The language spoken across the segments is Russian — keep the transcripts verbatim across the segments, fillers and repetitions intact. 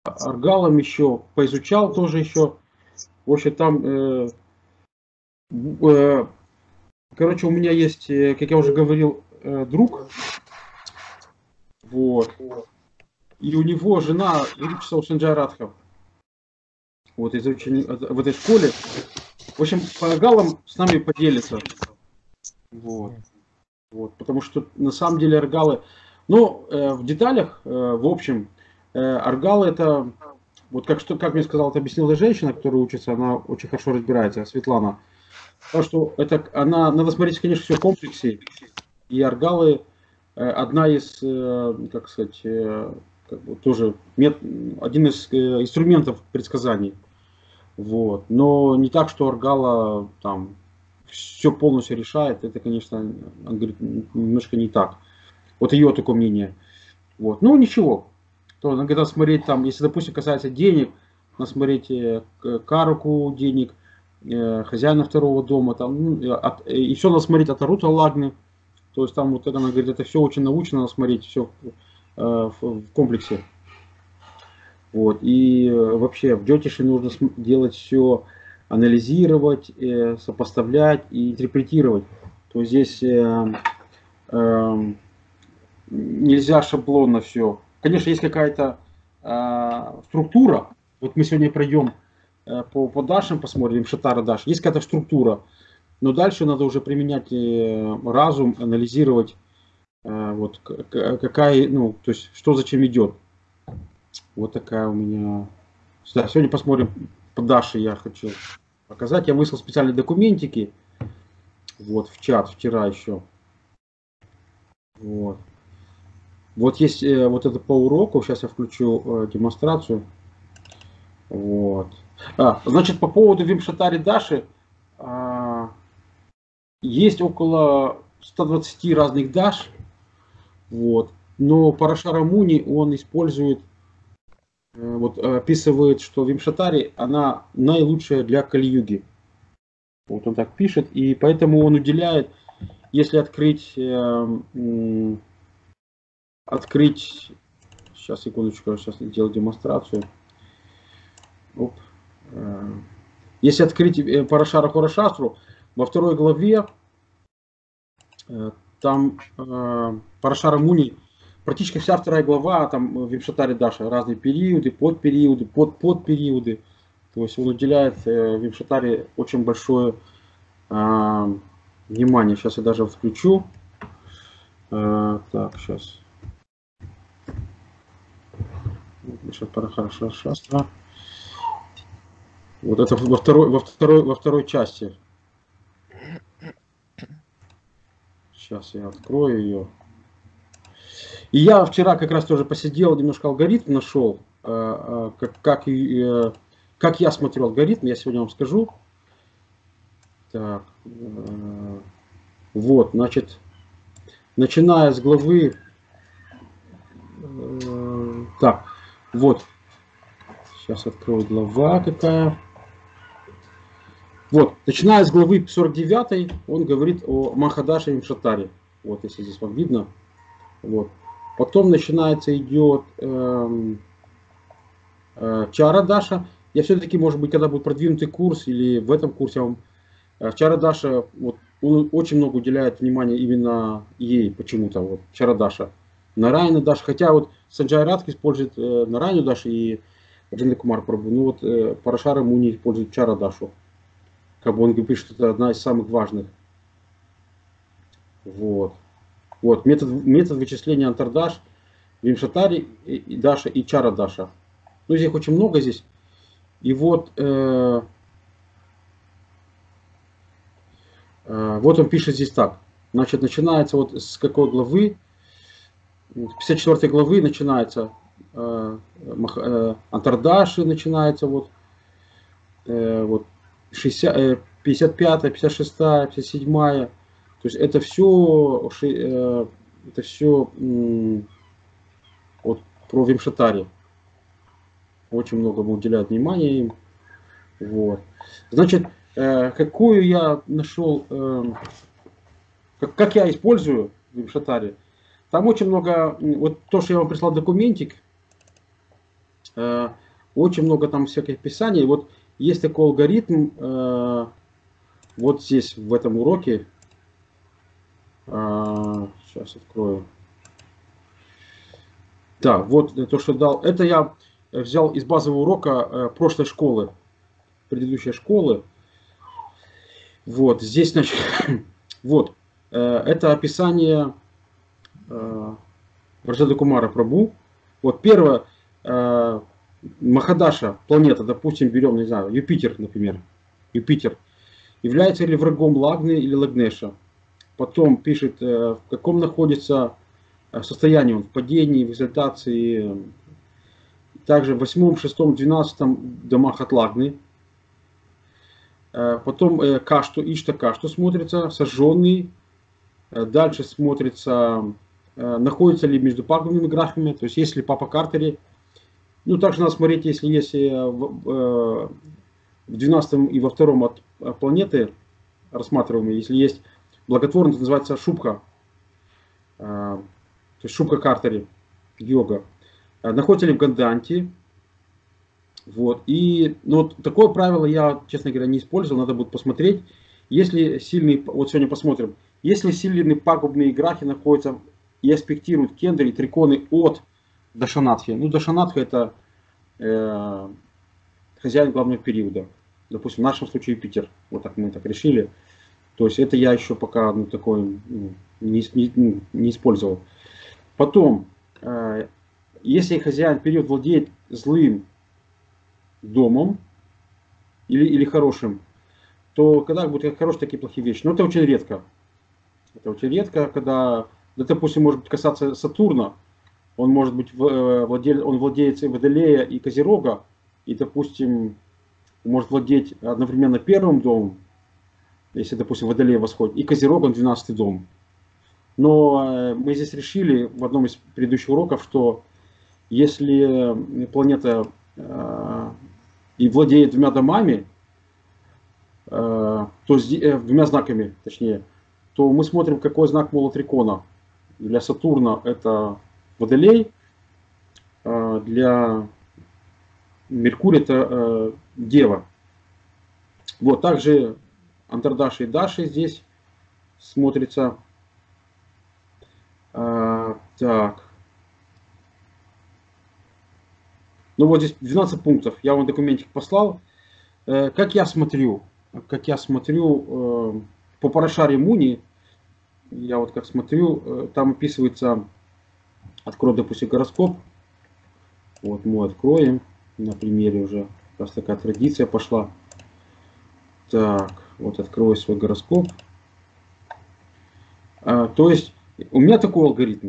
аргалом еще поизучал тоже еще. В общем, там, э, э, короче, у меня есть, э, как я уже говорил, э, друг. Вот. И у него жена Грипчесова Санджай Радха. Вот из учени... в этой школе. В общем, по аргалам с нами поделится. Вот. Вот. Потому что на самом деле аргалы, ну, э, в деталях, э, в общем, э, аргалы это, вот как, что, как мне сказала, это объяснила женщина, которая учится, она очень хорошо разбирается, Светлана. Потому что это, она, надо смотреть, конечно, все в комплексе. И аргалы э, одна из, э, как сказать, э, как бы тоже мет, один из э, инструментов предсказаний. Вот. Но не так, что аргала там все полностью решает. Это, конечно, он говорит, немножко не так. Вот ее такое мнение. Вот. Ну ничего. То надо когда смотреть там, если, допустим, касается денег, надо смотреть э, каруку денег, э, хозяина второго дома, там, ну, от, и все надо смотреть от Арута Лагны. То есть там вот это, она говорит, это все очень научно, надо смотреть все э, в, в комплексе. Вот. И вообще в Джотише нужно делать все, анализировать, э, сопоставлять и интерпретировать. То есть здесь э, э, нельзя шаблонно все. Конечно, есть какая-то э, структура. Вот мы сегодня пройдем э, по, по Дашам, посмотрим, Шатара Даш. Есть какая-то структура. Но дальше надо уже применять э, разум, анализировать, э, вот, какая, ну, то есть, что зачем идет. Вот такая у меня. Да, сегодня посмотрим по Даше, я хочу показать. Я выслал специальные документики. Вот, в чат вчера еще. Вот. Вот есть э, вот это по уроку. Сейчас я включу э, демонстрацию. Вот. А, значит, по поводу Вимшатари Даши. Э, есть около ста двадцати разных Даш. Вот. Но Парашара Муни он использует, вот описывает, что Вимшатари, она наилучшая для Кали-юги. Вот он так пишет, и поэтому он уделяет, если открыть, э, открыть, сейчас, секундочку, сейчас сделаю демонстрацию. Оп. Если открыть Парашара Хорашастру, во второй главе, там э, Парашара Муни, практически вся вторая глава, там Вимшатари Даша, разные периоды, подпериоды, под подпериоды. То есть он уделяет э, Вимшатари очень большое э, внимание. Сейчас я даже включу. Э, так, сейчас. Парашара Шастра. Вот это во второй, во второй, во второй части. Сейчас я открою ее. И я вчера как раз тоже посидел, немножко алгоритм нашел, как, как, как я смотрю алгоритм, я сегодня вам скажу. Так, вот, значит, начиная с главы, так, вот, сейчас открою глава какая. Вот, начиная с главы сорок девятой, он говорит о Махадаше Вимшатари. Вот, если здесь вам видно. Вот. Потом начинается, идет э, э, Чара Даша. Я все-таки, может быть, когда будет продвинутый курс, или в этом курсе вам э, Чара Даша, вот, он очень много уделяет внимания именно ей, почему-то, вот, Чара Даша. Нарайна Даша, хотя вот Санджай Радх использует э, Нарайну Дашу и Раджендра Кумар Прабху, ну вот э, Парашара Муни использует Чара Дашу. Как бы он говорит, что это одна из самых важных. Вот. Вот. Метод, метод вычисления Антардаш, Вимшатари, и Даша и Чара Даша. Ну, здесь очень много здесь. И вот, э, э, вот он пишет здесь так. Значит, начинается вот с какой главы? пятьдесят четвёртой главы начинается э, э, Антардаши начинается вот. Э, вот. пятьдесят пятая, пятьдесят шестая, пятьдесят седьмая. То есть это все, это все вот про Вимшатари. Очень много уделяют внимания им. Вот. Значит, какую я нашел, как, как я использую Вимшатари. Там очень много, вот то, что я вам прислал документик, Э, очень много там всяких описаний. Вот есть такой алгоритм, э, вот здесь, в этом уроке. Э, сейчас открою. Да, вот то, что дал. Это я взял из базового урока э, прошлой школы, предыдущей школы. Вот, здесь, значит, вот, э, это описание э, Раджада Кумара Прабху. Вот первое, э, Махадаша, планета, допустим, берем, не знаю, Юпитер, например. Юпитер. Является ли врагом Лагны или Лагнеша? Потом пишет, э, в каком находится состоянии он, в падении, в экзальтации. Также в восьмом, шестом, двенадцатом домах от Лагны. Э, потом э, Кашту, Ишта Кашту смотрится, сожженный. Э, дальше смотрится, э, находится ли между пагубными графами, то есть есть ли Папа Картери. Ну, также надо смотреть, если есть в двенадцатом и во втором от планеты рассматриваемые, если есть благотворный, это называется Шубха, то есть Шубха Картери, йога. Находится ли в Ганданте. Вот. И ну, вот такое правило я, честно говоря, не использовал, надо будет посмотреть. Если сильный, вот сегодня посмотрим, если сильные пагубные грахи находятся и аспектируют кендры и триконы от Дашанатхи. Ну, Дашанатха это э, хозяин главного периода. Допустим, в нашем случае Юпитер. Вот так мы так решили. То есть это я еще пока ну, такое ну, не, не, не использовал. Потом, э, если хозяин период владеет злым домом или, или хорошим, то когда будут как хорошие, такие плохие вещи. Но это очень редко. Это очень редко, когда, да, допустим, может быть касаться Сатурна. Он может быть владелец, он владеет Водолея и Козерога, и, допустим, может владеть одновременно первым домом, если, допустим, Водолей восходит, и Козерогом двенадцатый дом. Но мы здесь решили в одном из предыдущих уроков, что если планета э, и владеет двумя домами, э, то э, двумя знаками, точнее, то мы смотрим, какой знак Молотрикона. Для Сатурна это Водолей, э, для Меркурия это э, Дева. Вот также Антардаши и Даши здесь смотрится. А, так. Ну вот здесь двенадцать пунктов. Я вам документик послал. Э, как я смотрю, как я смотрю э, по Парашаре Муни, я вот как смотрю, э, там описывается, открою, допустим, гороскоп. Вот мы откроем на примере уже. Раз такая традиция пошла. Так, вот открою свой гороскоп. А, то есть у меня такой алгоритм.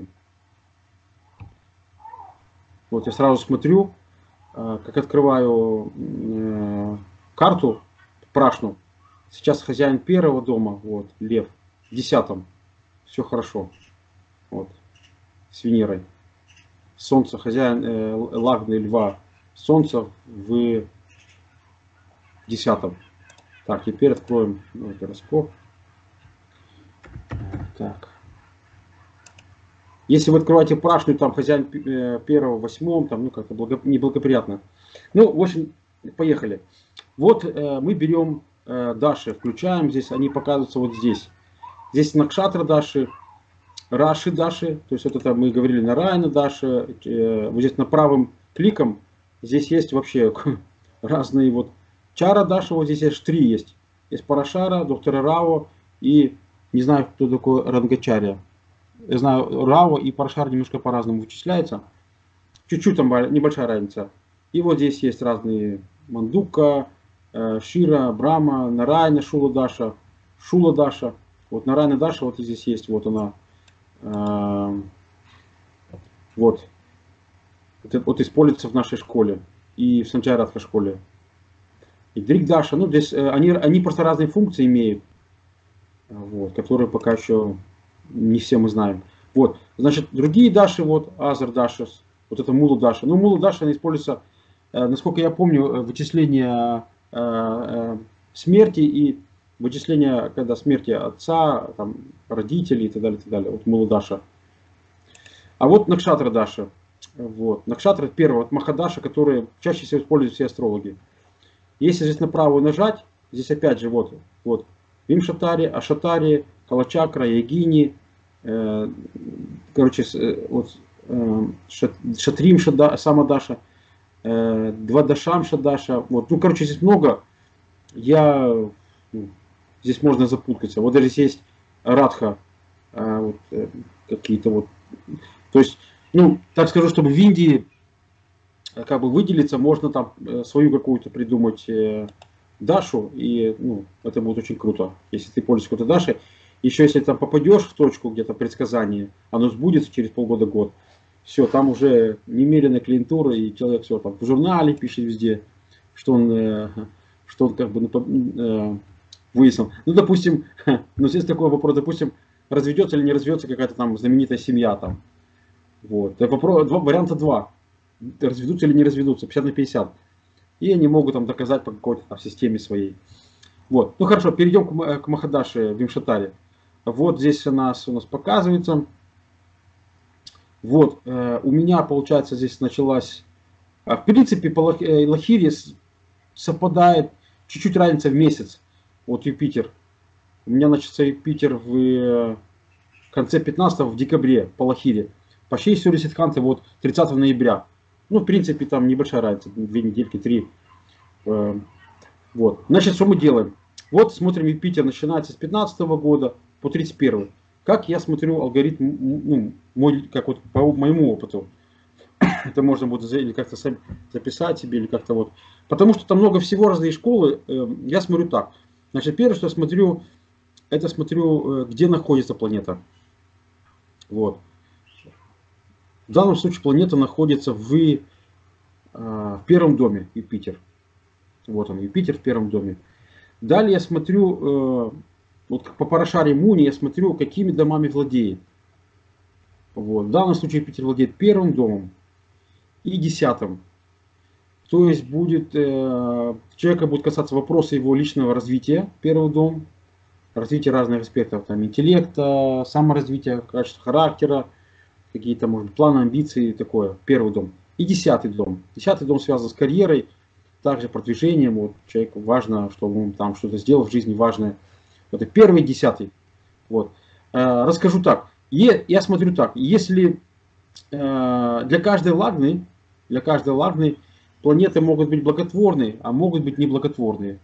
Вот я сразу смотрю, а, как открываю э, карту Прашну. Сейчас хозяин первого дома, вот, Лев, в десятом. Все хорошо. Вот, с Венерой. Солнце, хозяин э, Лагны Льва. Солнце в десятом. Так, теперь откроем новый гороскоп. Так. Если вы открываете Прашню, там хозяин первого, восьмом, там, ну, как-то благо, неблагоприятно. Ну, в общем, поехали. Вот э, мы берем э, Даши, включаем здесь, они показываются вот здесь. Здесь Накшатра Даши, Раши Даши, то есть вот это мы говорили на Райна Даши. Э, вот здесь на правым кликом, здесь есть вообще разные вот Чара Даша, вот здесь аж три есть. Есть Парашара, доктора Рао и не знаю, кто такой Рангачарья. Я знаю, Рао и Парашар немножко по-разному вычисляется. Чуть-чуть там небольшая разница. И вот здесь есть разные Мандука, Шира, Брама, Нарайна, Шула Даша, Шула Даша. Вот Нарайна Даша вот здесь есть, вот она. Вот. Это вот используется в нашей школе и в Санчарадха школе. И Дригдаша, ну здесь они, они просто разные функции имеют, вот, которые пока еще не все мы знаем. Вот, значит, другие Даши, вот, Азар Даша, вот это Мула Даша. Ну, Мула Даша, она используется, э, насколько я помню, вычисление э, э, смерти и вычисление, когда смерти отца, там, родителей и так далее, и так далее. Вот Мула Даша. А вот Накшатра Даша. Вот. Накшатра первого от Махадаша, которые чаще всего используют все астрологи. Если здесь на правую нажать, здесь опять же вот, вот Вимшатари, Ашатари, Калачакра, Ягини, э, короче, э, вот, э, Шатрим Шада, Самадаша, э, два Дашам Шадаша. Вот. Ну, короче, здесь много. Я, ну, здесь можно запутаться. Вот даже здесь есть Радха, э, вот, э, какие-то вот. То есть, ну, так скажу, чтобы в Индии как бы выделиться, можно там свою какую-то придумать э, Дашу, и ну, это будет очень круто, если ты пользуешься какой-то Дашей. Еще если там попадешь в точку где-то предсказания, оно сбудется через полгода-год, все, там уже немеренная клиентура, и человек все там в журнале пишет везде, что он, э, что он как бы э, выяснил. Ну, допустим, ну, здесь такой вопрос, допустим, разведется или не разведется какая-то там знаменитая семья там. Вот. Варианта два. Разведутся или не разведутся, пятьдесят на пятьдесят. И они могут там доказать по какой-то там системе своей. Вот. Ну хорошо, перейдем к, к Махадаше Вимшатаре. Вот здесь у нас, у нас показывается. Вот, э, у меня, получается, здесь началась... В принципе, по Лахире совпадает чуть-чуть разница в месяц. Вот Юпитер. У меня начался Юпитер в конце пятнадцатого, в декабре по Лахире. По Шейсу Реситханте вот тридцатого ноября. Ну, в принципе, там небольшая разница, две недельки, три. Вот. Значит, что мы делаем? Вот смотрим, Юпитер начинается с пятнадцатого года по тридцать первый. Как я смотрю алгоритм, ну, мой, как вот по моему опыту. Это можно будет или как-то записать себе, или как-то вот. Потому что там много всего, разные школы. Я смотрю так. Значит, первое, что я смотрю, это смотрю, где находится планета. Вот. В данном случае планета находится в, э, в первом доме, Юпитер. Вот он, Юпитер в первом доме. Далее я смотрю, э, вот по Парашаре Муни, я смотрю, какими домами владеет. Вот. В данном случае Юпитер владеет первым домом и десятым. То есть будет, э, человека будет касаться вопроса его личного развития, первый дом, развитие разных аспектов, там, интеллекта, саморазвития, качества характера, какие-то, может быть, планы, амбиции, такое, первый дом. И десятый дом. Десятый дом связан с карьерой, также продвижением. Вот, человеку важно, чтобы он там что-то сделал в жизни важное. Это первый, десятый. Вот. Э, расскажу так. Е, я смотрю так. Если э, для каждой лагны, для каждой лагны планеты могут быть благотворные, а могут быть неблаготворные.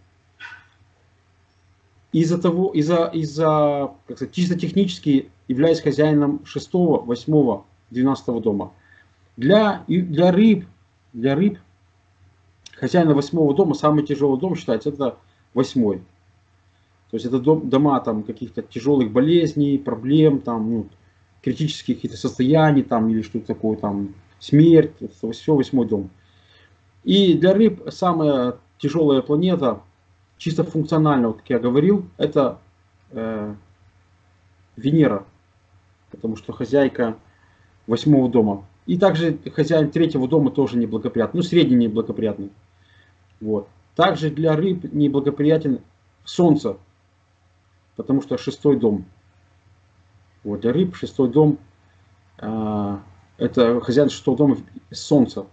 Из-за того, из-за, из-за, как сказать, чисто технически являюсь хозяином шестого, восьмого, двенадцатого дома. Для, для рыб, для рыб хозяина восьмого дома, самый тяжелый дом считается, это восьмой. То есть это дом, дома там каких-то тяжелых болезней, проблем, там, ну, критических каких-то состояний, там, или что-то такое, там, смерть, это все восьмой дом. И для рыб самая тяжелая планета, чисто функционально, вот как я говорил, это э, Венера, потому что хозяйка восьмого дома. И также хозяин третьего дома тоже неблагоприятный, ну средний неблагоприятный. Вот. Также для рыб неблагоприятен Солнце, потому что шестой дом. Вот для рыб шестой дом, э, это хозяин шестого дома Солнце.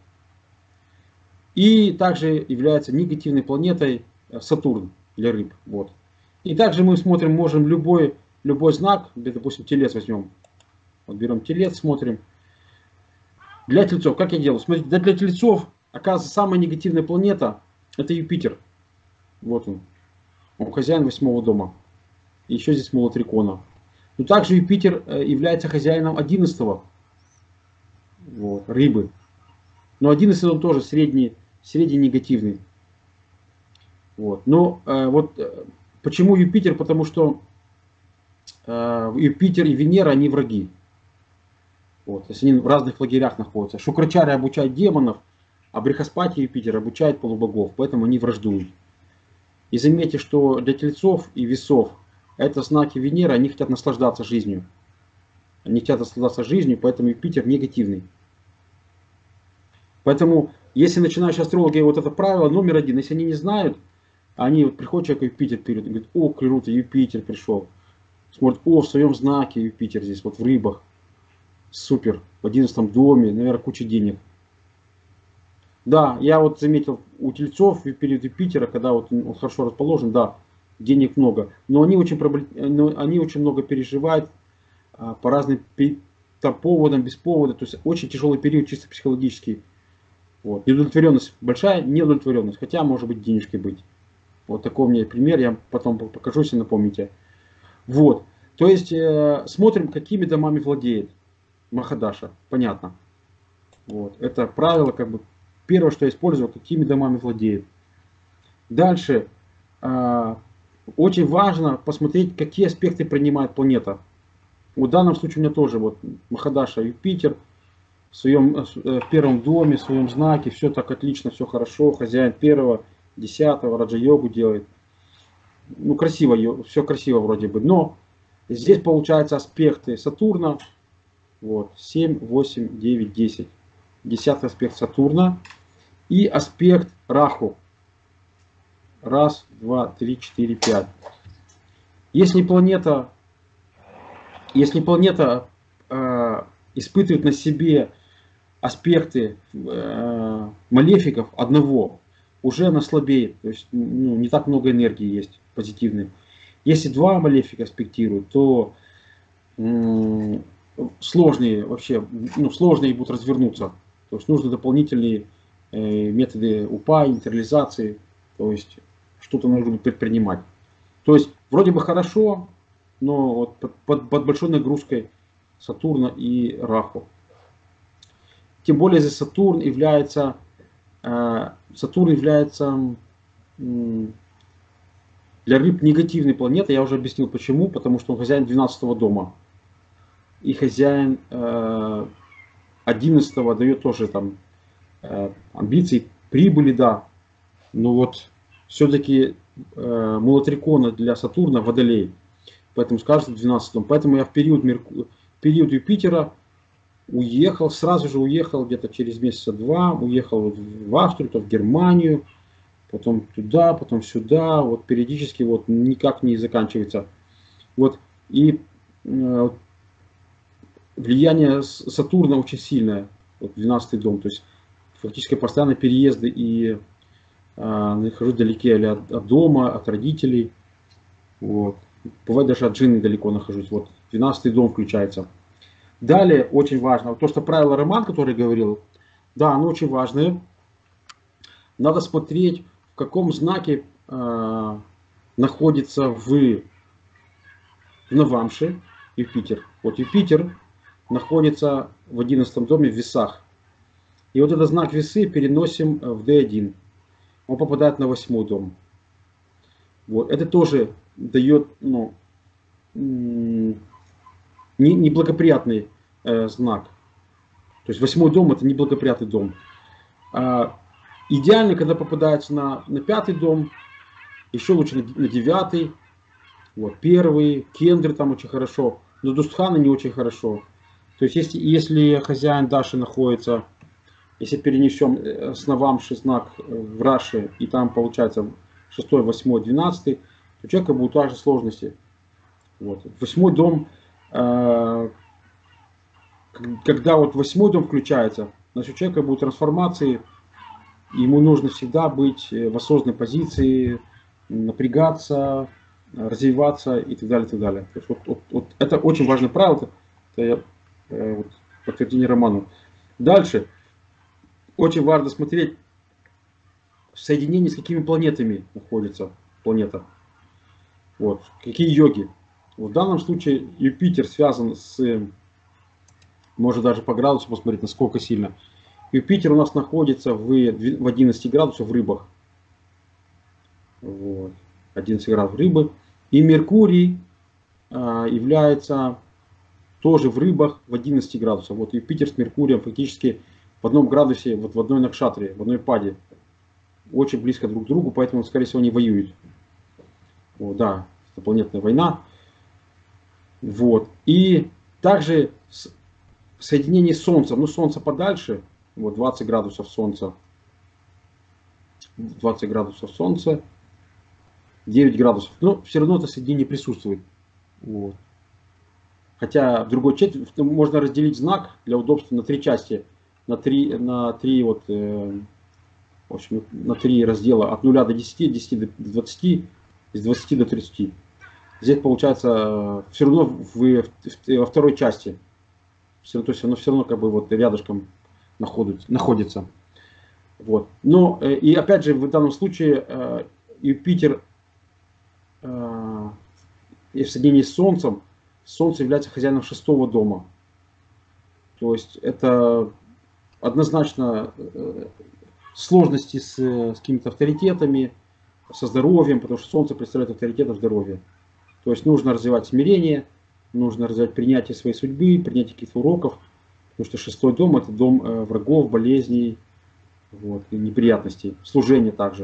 И также является негативной планетой Сатурн для рыб. Вот. И также мы смотрим, можем любой, любой знак, допустим, телец возьмем. Вот берем телец, смотрим. Для тельцов, как я делаю? Смотрите, для тельцов, оказывается, самая негативная планета это Юпитер. Вот он. Он хозяин восьмого дома. И еще здесь молотрикона. Но также Юпитер является хозяином одиннадцатого. Вот, рыбы. Но одиннадцатый он тоже средний, средний негативный. Вот. Но э, вот э, почему Юпитер? Потому что э, Юпитер и Венера, они враги. Вот. То есть они в разных лагерях находятся. Шукрачарья обучает демонов, а Брихаспати Юпитер обучает полубогов. Поэтому они враждуют. И заметьте, что для тельцов и весов это знаки Венеры, они хотят наслаждаться жизнью. Они хотят наслаждаться жизнью, поэтому Юпитер негативный. Поэтому, если начинающие астрологи, вот это правило номер один, если они не знают, они вот приходят человек Юпитер перед, говорят, о, круто, Юпитер пришел. Смотрят, о, в своем знаке Юпитер здесь, вот в рыбах. Супер. В одиннадцатом доме, наверное, куча денег. Да, я вот заметил у тельцов и перед Юпитера, когда вот он хорошо расположен, да, денег много. Но они очень, но они очень много переживают а, по разным там, поводам, без повода. То есть очень тяжелый период чисто психологический. Вот. Неудовлетворенность большая, неудовлетворенность. Хотя может быть денежки быть. Вот такой у меня пример, я потом покажу, если напомните. Вот. То есть э, смотрим, какими домами владеет Махадаша. Понятно. Вот. Это правило, как бы, первое, что я использую, какими домами владеет. Дальше. Э, очень важно посмотреть, какие аспекты принимает планета. В данном случае у меня тоже вот Махадаша Юпитер в своем э, в первом доме, в своем знаке. Все так отлично, все хорошо. Хозяин первого, десятого, раджа-йогу делает. Ну, красиво, все красиво вроде бы. Но здесь получаются аспекты Сатурна. Вот, семь, восемь, девять, десять. Десятый аспект Сатурна. И аспект Раху. Раз, два, три, четыре, пять. Если планета, если планета э, испытывает на себе аспекты э, малефиков одного, уже она слабеет. То есть ну, не так много энергии есть позитивной. Если два малефика аспектируют, то м, сложные вообще, ну, сложные будут развернуться. То есть нужны дополнительные э, методы упа, нейтрализации. То есть что-то нужно будет предпринимать. То есть вроде бы хорошо, но вот под, под, под большой нагрузкой Сатурна и Раху. Тем более здесь Сатурн является, э, Сатурн является э, для рыб негативной планетой. Я уже объяснил почему. Потому что он хозяин двенадцатого дома. И хозяин э, одиннадцатого дает тоже там э, амбиции, прибыли, да. Но вот все-таки э, мулатрикона для Сатурна Водолей. Поэтому скажется в двенадцатом. Поэтому я в период, Мерку... период Юпитера уехал, сразу же уехал где-то через месяца два, уехал в Австрию, то в Германию, потом туда, потом сюда, вот периодически вот никак не заканчивается. Вот и э, влияние Сатурна очень сильное, вот двенадцатый дом, то есть фактически постоянно переезды и э, нахожусь вдалеке от, от дома, от родителей, вот. Бывает даже от жены далеко нахожусь, вот двенадцатый дом включается. Далее очень важно, то, что правило Роман, который говорил, да, оно очень важное. Надо смотреть, в каком знаке э, находится в, в Навамше Юпитер. Вот Юпитер находится в одиннадцатом доме в весах. И вот этот знак весы переносим в дэ один. Он попадает на восьмой дом. Вот. Это тоже дает ну, неблагоприятный э, знак. То есть восьмой дом это неблагоприятный дом. А, идеально, когда попадается на, на пятый дом, еще лучше на, на девятый, вот, первый, кендры там очень хорошо, но дустханы не очень хорошо. То есть если, если хозяин Даши находится, если перенесем с Навамши знак в Раши, и там получается шестой, восьмой, двенадцатый, то у человека будут также сложности. Вот. Восьмой дом, э, когда вот восьмой дом включается, значит у человека будут трансформации, ему нужно всегда быть в осознанной позиции, напрягаться, развиваться и так далее, и так далее. То есть вот, вот, вот это очень важное правило, это я, э, вот, подтверждение Роману. Дальше. Очень важно смотреть в соединении с какими планетами находится планета. Вот. Какие йоги. В данном случае Юпитер связан с, может даже по градусу посмотреть, насколько сильно. Юпитер у нас находится в, в одиннадцати градусах в рыбах. Вот. одиннадцать градусов рыбы. И Меркурий а, является тоже в рыбах в одиннадцати градусах. Вот Юпитер с Меркурием фактически в одном градусе, вот в одной накшатре, в одной паде. Очень близко друг к другу, поэтому, скорее всего, они воюют. Вот, да, инопланетная война. Вот. И также в соединении с Солнцем, ну Солнце подальше, вот двадцать градусов Солнца, двадцать градусов Солнца, девять градусов, но все равно это соединение присутствует. Вот. Хотя в другой части можно разделить знак для удобства на три части, на три, на три вот, э, в общем, на три раздела от нуля до десяти, десяти до двадцати, с двадцати до тридцати. Здесь получается все равно в, в, в, во второй части. Все, то есть оно все равно как бы вот рядышком находится. находится. Вот. Но э, и опять же в данном случае э, Юпитер э, в соединении с Солнцем, Солнце является хозяином шестого дома. То есть это однозначно э, сложности с, с какими-то авторитетами, со здоровьем, потому что Солнце представляет авторитет в здоровье. То есть нужно развивать смирение, нужно развивать принятие своей судьбы, принятие каких-то уроков, потому что шестой дом это дом э, врагов, болезней, вот, и неприятностей, служения также.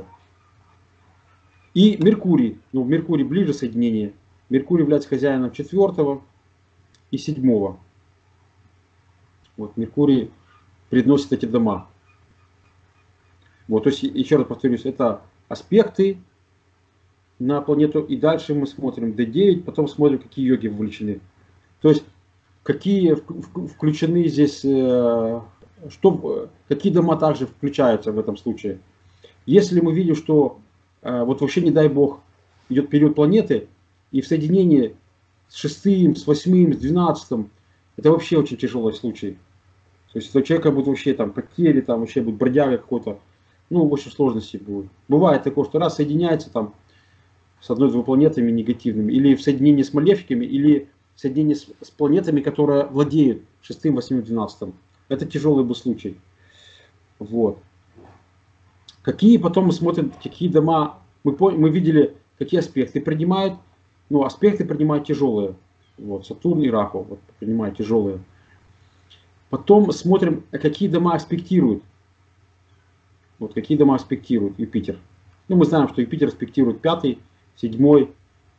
И Меркурий, ну Меркурий ближе соединение. Меркурий является хозяином четвертого и седьмого. Вот Меркурий приносит эти дома. Вот, то есть еще раз повторюсь, это аспекты на планету, и дальше мы смотрим дэ девять, потом смотрим, какие йоги вовлечены. То есть, какие включены здесь, что, какие дома также включаются в этом случае. Если мы видим, что вот вообще, не дай бог, идет период планеты, и в соединении с шестым, с восьмым, с двенадцатым, это вообще очень тяжелый случай. То есть, у человека будут вообще там потери, там вообще будет бродяга какой-то, ну, в общем, сложности будут. Бывает такое, что раз соединяется там с одной-двумя планетами негативными, или в соединении с малефиками, или в соединении с, с планетами, которые владеют шестым, восьмым, двенадцатым. Это тяжелый бы случай. Вот. Какие потом мы смотрим, какие дома, мы, мы видели, какие аспекты принимают. Ну, аспекты принимают тяжелые. Вот, Сатурн и Раху вот, принимают тяжелые. Потом смотрим, какие дома аспектируют. Вот, какие дома аспектирует Юпитер. Ну, мы знаем, что Юпитер аспектирует пятый, седьмой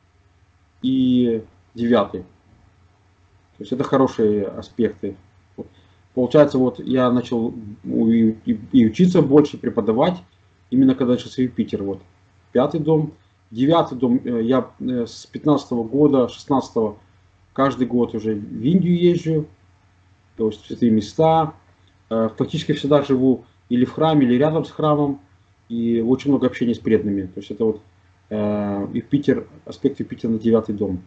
и девятый. То есть это хорошие аспекты. Вот. Получается, вот я начал и, и, и учиться больше, преподавать, именно когда начался Юпитер. Вот. Пятый дом. Девятый дом, я с пятнадцатого года, шестнадцатого, каждый год уже в Индию езжу. То есть в святые места. Фактически всегда живу или в храме, или рядом с храмом. И очень много общения с преданными. То есть это вот э, Юпитер, аспект Юпитера на девятый дом.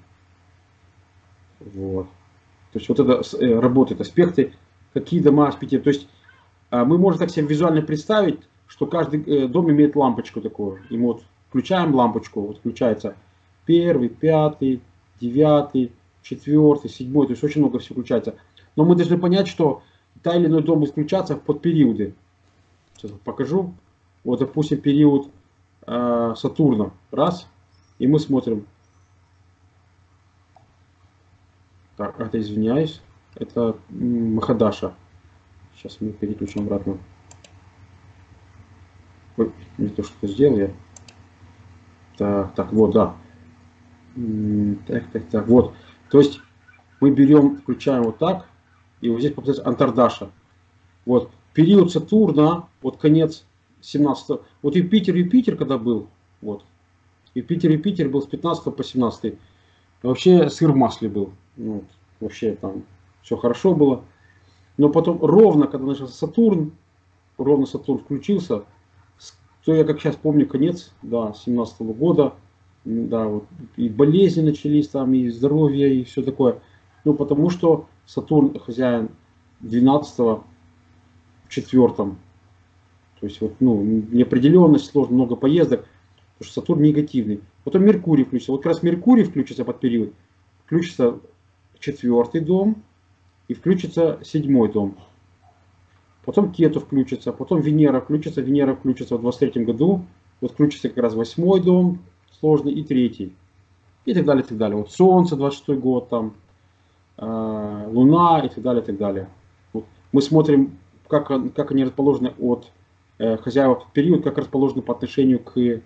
Вот. То есть вот это э, работает аспекты, какие дома аспектируют. То есть э, мы можем так себе визуально представить, что каждый э, дом имеет лампочку такую. И мы вот включаем лампочку, вот включается первый, пятый, девятый, четвертый, седьмой. То есть очень много всего включается. Но мы должны понять, что та или иной дом будет включаться под периоды. Сейчас покажу. Вот, допустим, период э, Сатурна. Раз. И мы смотрим. Так, это извиняюсь. Это Махадаша. Сейчас мы переключим обратно. Ой, не то, что сделал я. Так, так, вот, да. Так, так, так, вот. То есть мы берем, включаем вот так. И вот здесь получается Антардаша. Вот. Период Сатурна, вот конец семнадцатого. Вот Юпитер, Юпитер когда был, вот. Юпитер, Юпитер был с пятнадцатого по семнадцатый. Вообще сыр в масле был. Вот. Вообще там все хорошо было. Но потом ровно, когда начался Сатурн, ровно Сатурн включился, то я как сейчас помню конец, да, семнадцатого года, да, вот, и болезни начались там, и здоровье, и все такое. Ну, потому что Сатурн хозяин двенадцатого в четвертом. То есть, вот, ну, неопределенность, сложно, много поездок, потому что Сатурн негативный. Потом Меркурий включится. Вот как раз Меркурий включится под период. Включится четвертый дом и включится седьмой дом. Потом Кету включится, потом Венера включится. Венера включится в двадцать третьем году. Вот включится как раз восьмой дом, сложный, и третий. И так далее, и так далее. Вот Солнце, двадцать шестой год, там, э, Луна и так далее, и так далее. Вот. Мы смотрим, как, как они расположены от э, хозяев период, как расположены по отношению к, э,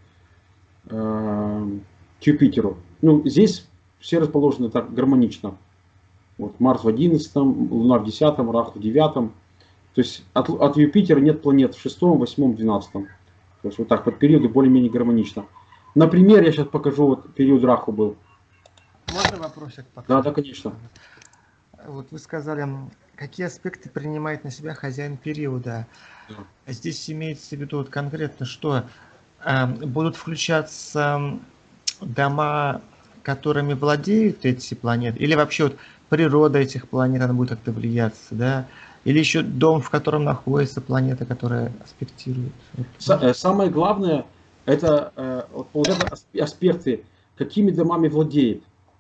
к Юпитеру. Ну, здесь все расположены так гармонично. Вот Марс в одиннадцатом, Луна в десятом, Раху в девятом. То есть от, от Юпитера нет планет в шестом, восьмом, двенадцатом. То есть вот так под периоды более-менее гармонично. Например, я сейчас покажу, вот период Раху был. Можно вопросик пока? Да, да, конечно. вот вы сказали, м, какие аспекты принимает на себя хозяин периода. Да. Здесь имеется в виду вот конкретно, что а, будут включаться м, дома, которыми владеют эти планеты, или вообще вот природа этих планет, она будет как-то влияться, да? Или еще дом, в котором находится планета, которая аспектирует. Вот, Са- может? э, Самое главное, это э, вот, вот это асп- аспекты, какими домами владеет.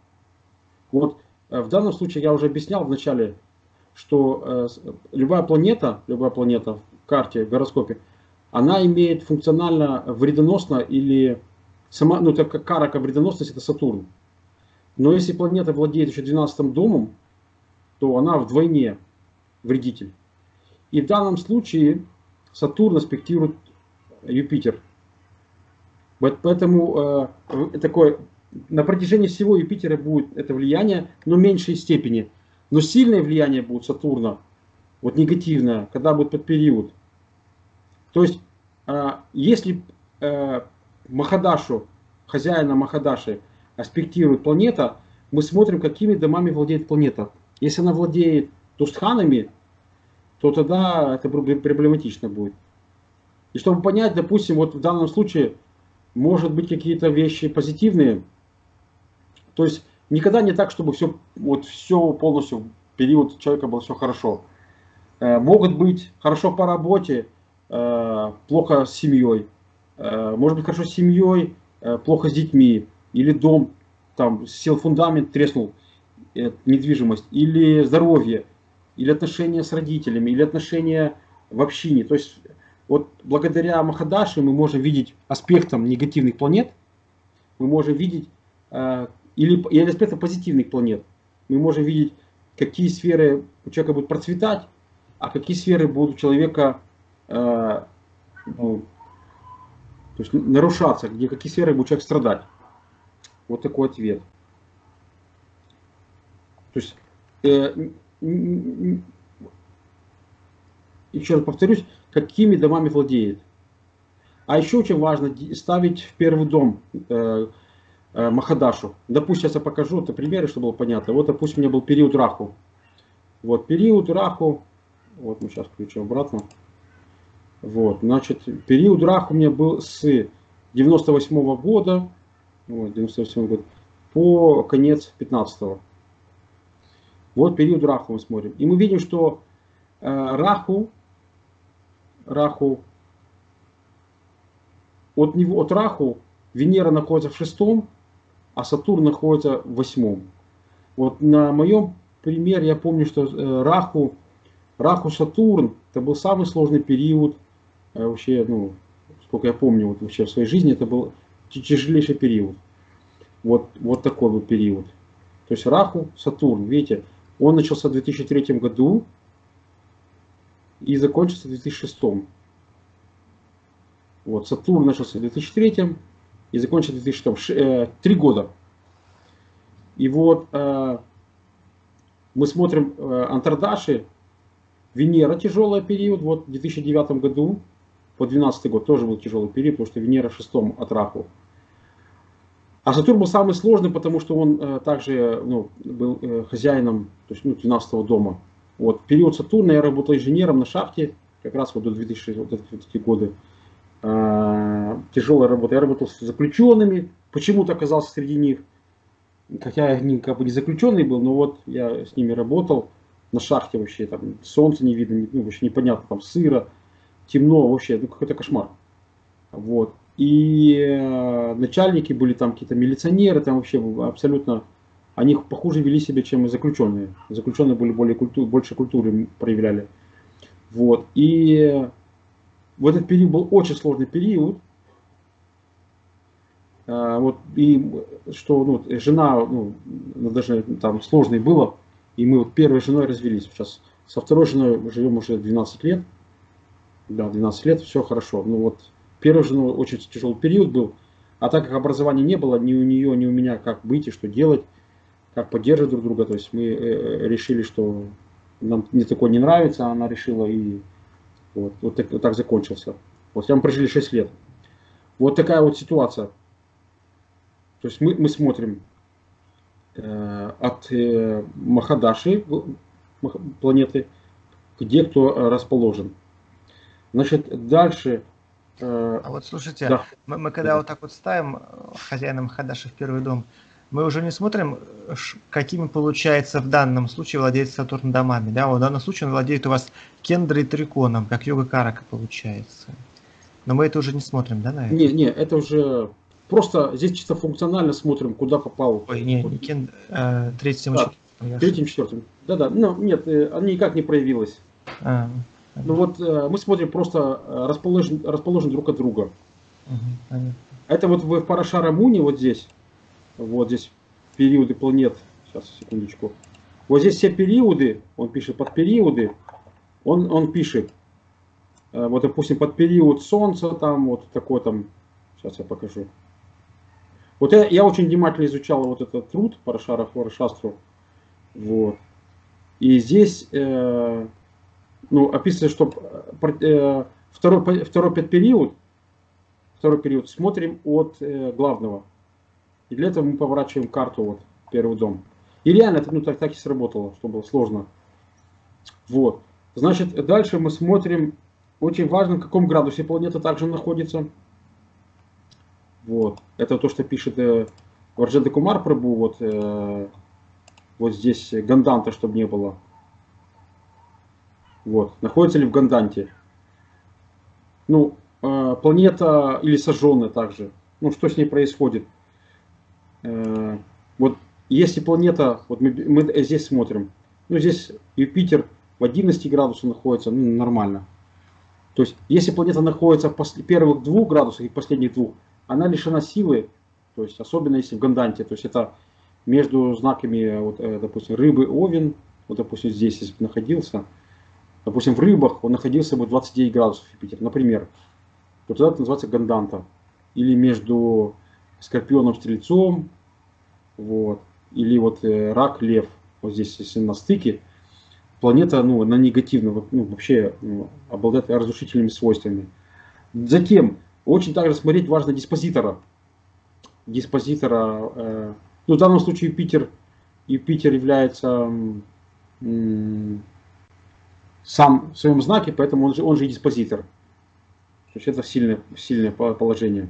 Вот э, в данном случае я уже объяснял в начале, что э, с- любая планета, любая планета в карте, в гороскопе, она имеет функционально вредоносно или сама, ну так как карака вредоносность это Сатурн. Но если планета владеет еще двенадцатым домом, то она вдвойне вредитель. И в данном случае Сатурн аспектирует Юпитер. Вот поэтому э, такое, на протяжении всего Юпитера будет это влияние, но в меньшей степени. Но сильное влияние будет Сатурна, вот негативное, когда будет под период. То есть, э, если э, Махадашу, хозяина Махадаши, аспектирует планета, мы смотрим, какими домами владеет планета. Если она владеет Тустханами, то тогда это проблематично будет. И чтобы понять, допустим, вот в данном случае, может быть какие-то вещи позитивные. То есть никогда не так, чтобы все, вот все полностью период человека было все хорошо. Э, могут быть хорошо по работе, э, плохо с семьей. Э, может быть хорошо с семьей, э, плохо с детьми. Или дом, там, сел фундамент, треснул, э, недвижимость. Или здоровье, или отношения с родителями, или отношения в общине. То есть вот благодаря Махадаши мы можем видеть аспектом негативных планет, мы можем видеть, э, или, или аспектом позитивных планет, мы можем видеть, какие сферы у человека будут процветать, а какие сферы будут у человека э, ну, то есть нарушаться, где какие сферы будет человек страдать. Вот такой ответ. То есть, э, еще раз повторюсь, какими домами владеет. А еще очень важно ставить в первый дом э, э, Махадашу. Допустим, сейчас я покажу это примеры, чтобы было понятно. Вот, допустим, у меня был период Раху. Вот период Раху. Вот мы сейчас включим обратно. Вот, значит, период Раху у меня был с девяносто восьмого года, вот, девяносто восьмой год, по конец пятнадцатого. Вот период Раху мы смотрим. И мы видим, что э, Раху, Раху, от него, от Раху Венера находится в шестом, а Сатурн находится в восьмом. Вот на моем примере я помню, что э, Раху, Раху Сатурн, это был самый сложный период, э, вообще, ну, сколько я помню, вот вообще в своей жизни, это был тяжелейший период. Вот, вот такой был период. То есть Раху, Сатурн, видите, он начался в две тысячи третьем году и закончился в две тысячи шестом. Вот, Сатурн начался в две тысячи третьем и закончился в две тысячи шестом. Ш, три года. И вот э, мы смотрим э, Антардаши, Венера тяжелый период, вот в две тысячи девятом году, по двенадцатый год тоже был тяжелый период, потому что Венера в шестом от Раху. А Сатурн был самый сложный, потому что он э, также ну, был э, хозяином, то есть, ну, двенадцатого дома. Вот, в период Сатурна я работал инженером на шахте, как раз вот до две тысячи вот эти годы. Э, тяжелая работа. Я работал с заключенными, почему-то оказался среди них. Хотя я не, как бы не заключенный был, но вот я с ними работал на шахте вообще, там солнца не видно, ну, вообще непонятно, там сыро, темно, вообще, ну какой-то кошмар. Вот. И э, начальники были там какие-то милиционеры, там вообще абсолютно, они похуже вели себя, чем заключенные. Заключенные были более культур, больше культуры проявляли. Вот. И в этот период был очень сложный период. Э, вот. И что ну, жена, ну, даже там сложно было. И мы вот первой женой развелись. Сейчас со второй женой живем уже двенадцать лет. Да, двенадцать лет, все хорошо. Ну вот первой женой очень тяжелый период был. А так как образования не было ни у нее, ни у меня, как быть и что делать, как поддерживать друг друга, то есть мы э, решили, что нам мне такое не нравится, она решила и вот, вот, так, вот так закончился. Вот мы прожили шесть лет. Вот такая вот ситуация. То есть мы, мы смотрим, э, от э, Махадаши, Мах- планеты, где кто расположен. Значит, дальше, э, А вот слушайте, да, мы, мы да, когда да. вот так вот ставим э, хозяина Махадаши в первый дом, мы уже не смотрим, э, ш- какими получается в данном случае владеет Сатурн домами. Да? Вот в данном случае он владеет у вас Кендрой и Триконом, как Йога Карака получается. Но мы это уже не смотрим, да, на это? Не, не, это уже просто здесь чисто функционально смотрим, куда попал. Ой, не, Вот, не Кен, э, третьим и да, четвертым, я ошибся. третьим, четвертым. Да-да, ну нет, э, она никак не проявилась. А, Ну понятно. вот э, мы смотрим просто э, расположен, расположен друг от друга. Мгм, понятно. Это вот в Парашара Муни вот здесь, вот здесь периоды планет. Сейчас, секундочку. Вот здесь все периоды, он пишет под периоды, он, он пишет, э, вот допустим под период Солнца, там вот такой там, сейчас я покажу. Вот я, я очень внимательно изучал вот этот труд Парашара Парашастру, вот. И здесь э, ну, описывается, что э, второй, второй период, второй период смотрим от э, главного. И для этого мы поворачиваем карту, вот, первый дом. И реально это ну, так, так и сработало, что было сложно. Вот. Значит, дальше мы смотрим, очень важно, в каком градусе планета также находится. Вот. Это то, что пишет э, Варджеда Кумар Прабу, вот, э, вот здесь Ганданта, чтобы не было. Вот. Находится ли в Ганданте? Ну, э, планета или сожженная также. Ну, что с ней происходит? Э, вот если планета, вот мы, мы здесь смотрим, ну, здесь Юпитер в одиннадцати градусах находится, ну, нормально. То есть, если планета находится в после, первых двух градусах и последних двух, она лишена силы, то есть, особенно если в Ганданте, то есть, это между знаками, вот, э, допустим, рыбы, овен, вот, допустим, здесь, если бы находился, допустим, в рыбах он находился бы двадцать девять градусов Юпитер, например, то тогда это называется Ганданта. Или между Скорпионом, Стрельцом, вот, или вот э, Рак, Лев, вот здесь, если на стыке, планета, ну, она негативна, ну, вообще ну, обладает разрушительными свойствами. Затем, очень также смотреть важно диспозитора. Диспозитора, э, ну, в данном случае Юпитер, Юпитер является м, сам в своем знаке, поэтому он же, он же и диспозитор. То есть это сильное, сильное положение.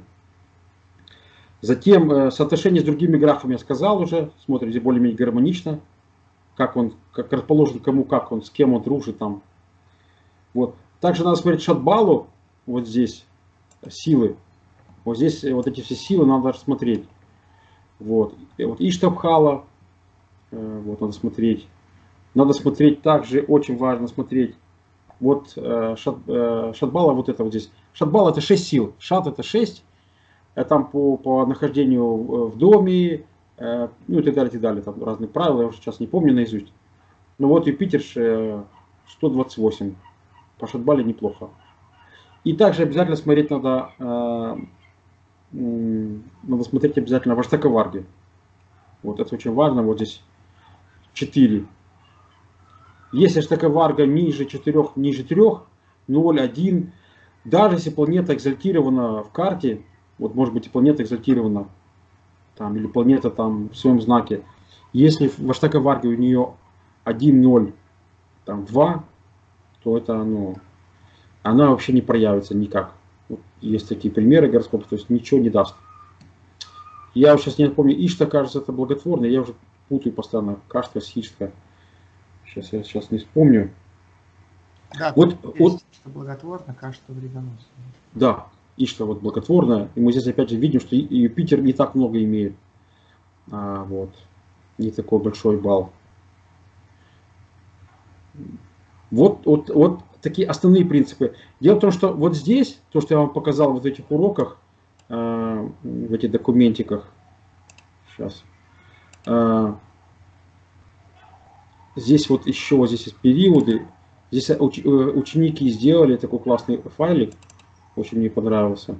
Затем э, соотношение с другими графами я сказал уже, смотрим, где более-менее гармонично, как он, как расположен кому, как он, с кем он дружит там. Вот. Также надо смотреть Шатбалу, вот здесь, силы. Вот здесь э, вот эти все силы надо рассмотреть. Вот. И вот Иштабхала, э, вот надо смотреть. Надо смотреть также, очень важно смотреть, вот э, шат, э, Шатбала вот это вот здесь. Шатбала это шесть сил, Шат это шесть, э, там по, по нахождению в доме, э, ну и так далее, и так далее, там разные правила, я уже сейчас не помню наизусть. Ну вот Юпитер э, сто двадцать восемь, по Шатбале неплохо. И также обязательно смотреть надо, э, надо смотреть обязательно Ваштака Варги. Вот это очень важно, вот здесь четыре. Если Ваштака Варга ниже четырёх, ниже трёх, ноль, один, даже если планета экзальтирована в карте, вот может быть и планета экзальтирована, там, или планета там в своем знаке, если Ваштака Варга у нее один, ноль, там, два, то это, ну, она вообще не проявится никак. Вот есть такие примеры гороскопа, то есть ничего не даст. Я уже сейчас не помню, Ишта, кажется, это благотворно, я уже путаю постоянно, Кашта с Ишта. Сейчас я сейчас не вспомню. Да, Вот, тут вот, есть, что благотворно, кажется, вредоносно. да, Ишта вот благотворная, и мы здесь опять же видим, что Юпитер не так много имеет. А, вот, не такой большой балл. Вот, вот, вот такие основные принципы. Дело в том, что вот здесь, то, что я вам показал в этих уроках, э, в этих документиках, сейчас, э, здесь вот еще вот здесь есть периоды. Здесь уч, ученики сделали такой классный файлик, очень мне понравился.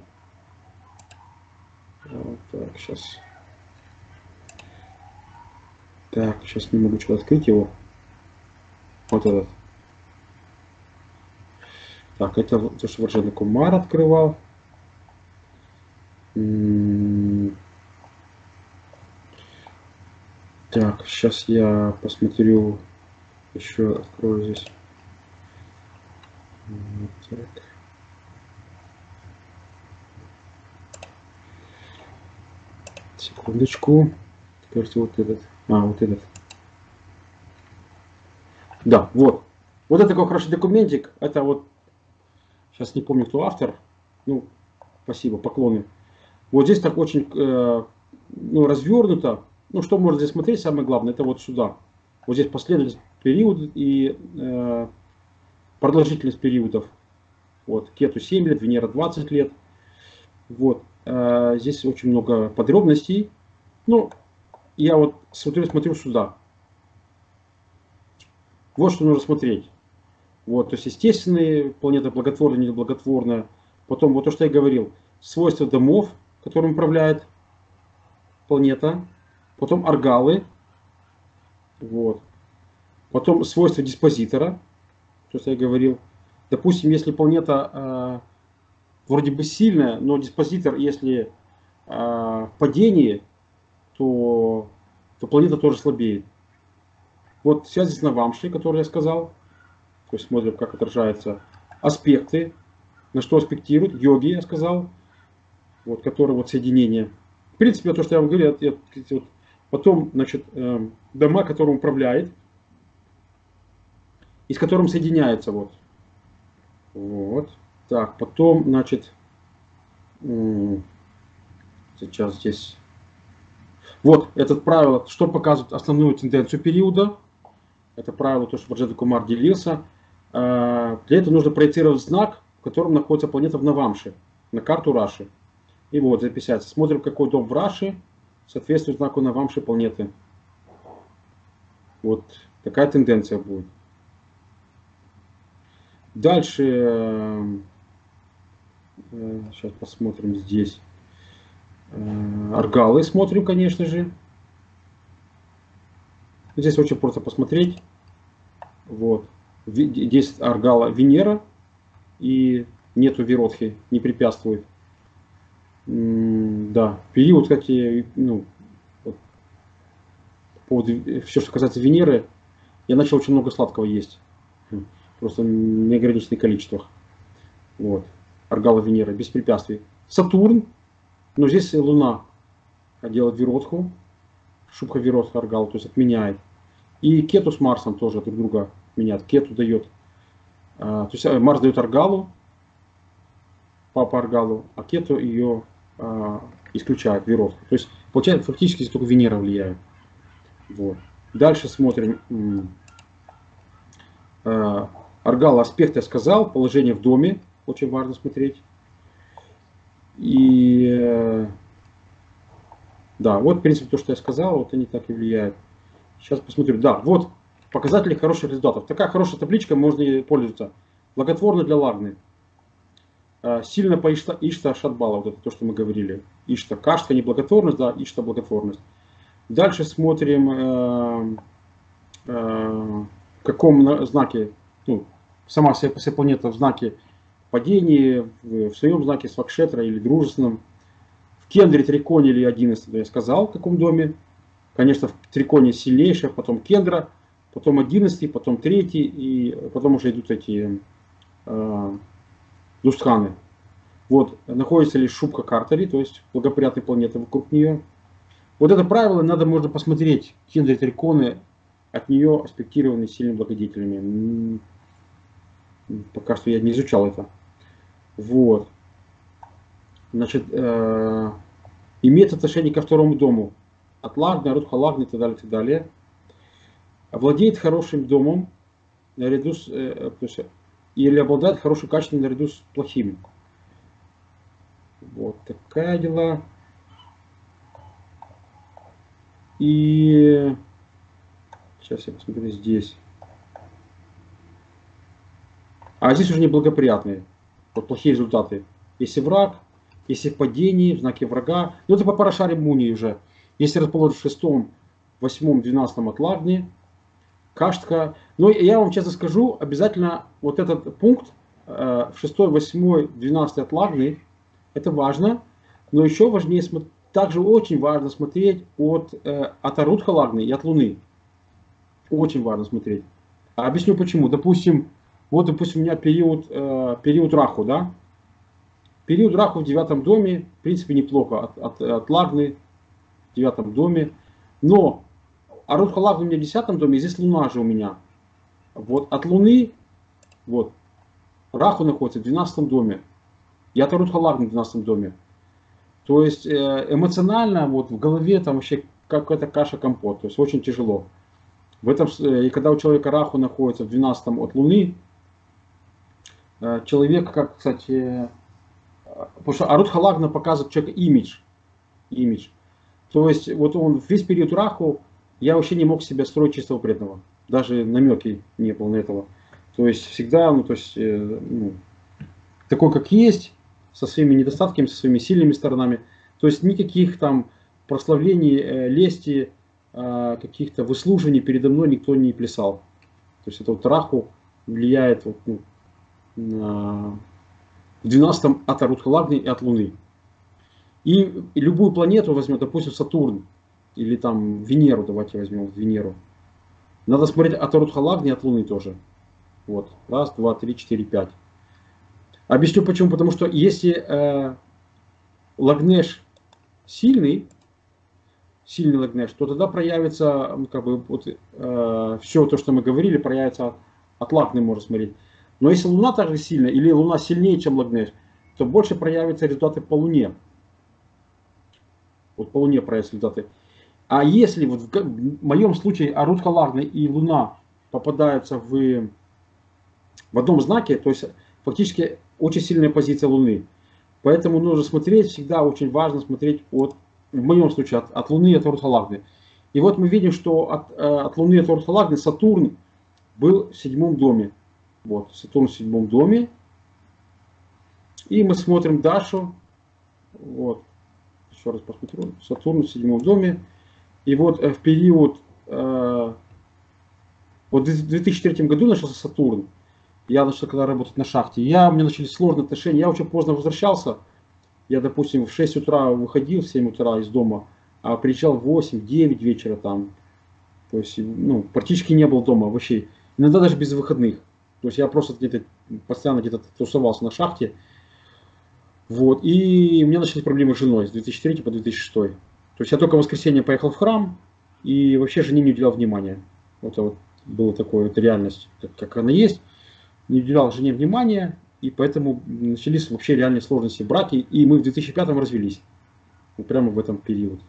Вот, так, сейчас. Так, сейчас не могу что открыть его. Вот этот. Так, это то, что Варджена Кумар открывал. Так, Так, сейчас я посмотрю, еще открою здесь. Вот так. Секундочку. Кажется, вот этот. А, вот этот. Да, вот. Вот это такой хороший документик. Это вот, сейчас не помню, кто автор. Ну, спасибо, поклоны. Вот здесь так очень э, ну, развернуто. Ну, что можно здесь смотреть, самое главное, это вот сюда. Вот здесь последовательность периодов и э, продолжительность периодов. Вот, Кету семь лет, Венера двадцать лет. Вот, э, здесь очень много подробностей. Ну, я вот смотрю, смотрю сюда. Вот что нужно смотреть. Вот, то есть естественные планеты, благотворная, неблаготворная. Потом, вот то, что я говорил, свойства домов, которым управляет планета. Потом аргалы. Вот. Потом свойства диспозитора, то, что я говорил. Допустим, если планета э, вроде бы сильная, но диспозитор, если э, в падении, то, то планета тоже слабеет. Вот связи с Навамши, которые я сказал. То есть смотрим, как отражаются аспекты, на что аспектируют. Йоги, я сказал, вот, которые вот соединения. В принципе, то, что я вам говорю, это, это, вот, потом, значит, э, дома, которым управляет, и с которым соединяется. Вот. Вот. Так, потом, значит, сейчас здесь. Вот этот правило, что показывает основную тенденцию периода. Это правило, то, что Ваджеда Кумар делился. Для этого нужно проецировать знак, в котором находится планета в Навамше, на карту Раши. И вот записать. Смотрим, какой дом в Раши соответствует знаку Навамши планеты. Вот такая тенденция будет. Дальше, сейчас посмотрим здесь. Аргалы смотрим, конечно же. Здесь очень просто посмотреть. Вот. Здесь аргала Венера. И нету Виротхи, не препятствует. Да, период, кстати, ну, вот, по поводу, все, что касается Венеры, я начал очень много сладкого есть. Просто в неограниченных количествах. Вот. Аргала Венера, без препятствий. Сатурн, но здесь Луна делает Виротху, Шубха Виротха Аргал, то есть отменяет. И Кету с Марсом тоже друг друга меняют. Кету дает, а, то есть Марс дает Аргалу, папа Аргалу, а Кету ее а, исключает, Виротху. То есть получается фактически только Венера влияет. Вот. Дальше смотрим. А, Аргала аспект я сказал, положение в доме, очень важно смотреть. И да, вот в принципе то, что я сказал, вот они так и влияют. Сейчас посмотрю. Да, вот показатели хороших результатов. Такая хорошая табличка, можно и пользоваться. Благотворно для Лагны. Сильно по Ишта, Ишта Шатбала, вот это то, что мы говорили. Ишта Кашта неблаготворность, да, Ишта благотворность. Дальше смотрим, э, э, в каком знаке, ну, сама вся, вся планета в знаке падения, в, в своем знаке Свакшетра или дружественном. В Кендре, Триконе или одиннадцатом, я сказал, в каком доме. Конечно, в Триконе сильнейшая, потом Кендра, потом одиннадцатый, потом третий, и потом уже идут эти э, Дустханы. Вот, находится ли Шубха Картари, то есть благоприятные планеты вокруг нее. Вот это правило надо, можно посмотреть. Кендра и Триконы от нее аспектированы сильными благодетелями. Пока что я не изучал это. Вот. Значит, э, имеет отношение ко второму дому. От Лагны, Рудха Лагны и так далее, и так далее. Владеет хорошим домом наряду с, э, есть, или обладает хорошим качеством наряду с плохим. Вот такая дела. И сейчас я посмотрю здесь. А здесь уже неблагоприятные. Вот плохие результаты. Если враг, если падение в знаке врага. Ну это по Парашаре Муни уже. Если расположен в шестом, восьмом, двенадцатом от Лагни, Каштха. Но я вам честно скажу, обязательно вот этот пункт в шестой, восьмой, двенадцатый от Лагни, это важно. Но еще важнее, также очень важно смотреть от, э, от Арут-Халагны и от Луны. Очень важно смотреть. Объясню почему. Допустим, вот, допустим, у меня период, э, период Раху, да? Период Раху в девятом доме, в принципе, неплохо. От, от, от Лагны в девятом доме. Но Арут-Халагна у меня в десятом доме, и здесь Луна же у меня. Вот от Луны, вот, Раху находится в двенадцатом доме. И от Арут-Халагны в двенадцатом доме. То есть эмоционально вот в голове там вообще какая-то каша-компот. То есть очень тяжело. В этом, и когда у человека Раху находится в двенадцатом от Луны, человек, как, кстати, потому что Арут-Халагна показывает человека имидж. Имидж. То есть вот он весь период Раху, я вообще не мог себя строить чистого преданного. Даже намеки не было на этого. То есть всегда, ну то есть, ну, такой как есть, со своими недостатками, со своими сильными сторонами. То есть никаких там прославлений, э, лести, э, каких-то выслуживаний передо мной никто не плясал. То есть это вот Раху влияет вот, ну, на... в двенадцатом от Арут-Халагны и от Луны. И, и любую планету возьмем, допустим, Сатурн, или там Венеру, давайте возьмем Венеру. Надо смотреть от Арут-Халагны и от Луны тоже. Вот. Раз, два, три, четыре, пять. Объясню почему. Потому что если э, Лагнеш сильный, сильный Лагнеш, то тогда проявится, ну, как бы, вот, э, все то, что мы говорили, проявится от, от Лагны, можно смотреть. Но если Луна также сильная, или Луна сильнее, чем Лагнеш, то больше проявятся результаты по Луне. Вот по Луне проявятся результаты. А если вот в, в моем случае Арут-Халагна и Луна попадаются в, в одном знаке, то есть фактически очень сильная позиция Луны. Поэтому нужно смотреть, всегда очень важно смотреть от, в моем случае, от, от Луны и от Арут-Халагны. И вот мы видим, что от, от Луны и от Арут-Халагны Сатурн был в седьмом доме. Вот, Сатурн в седьмом доме. И мы смотрим дальше. Вот, еще раз посмотрю. Сатурн в седьмом доме. И вот в период, э, вот в две тысячи третьем году начался Сатурн. Я начал когда работать на шахте. Я, у меня начались сложные отношения. Я очень поздно возвращался. Я, допустим, в шесть утра выходил, в семь утра из дома, а приезжал в восемь-девять вечера там. То есть, ну, практически не был дома вообще. Иногда даже без выходных. То есть я просто где-то постоянно где-то тусовался на шахте. Вот. И у меня начались проблемы с женой с две тысячи третьего по две тысячи шестой. То есть я только в воскресенье поехал в храм и вообще жене не уделял внимания. Вот это вот была такая вот реальность, как она есть. Не уделял жене внимания, и поэтому начались вообще реальные сложности в браке, и мы в две тысячи пятом развелись. Вот прямо в этом период.